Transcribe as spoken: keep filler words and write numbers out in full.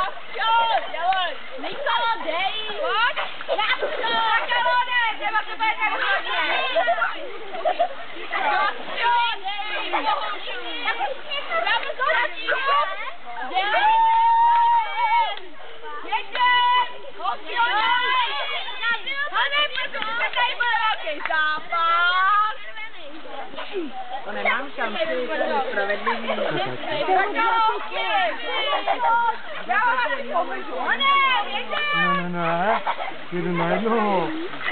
To nemám šanci, to je spravedlivý. Ne, ne, ne, jedu na jednoho.